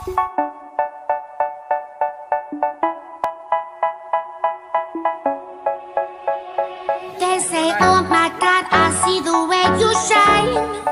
They say, oh my God, I see the way you shine.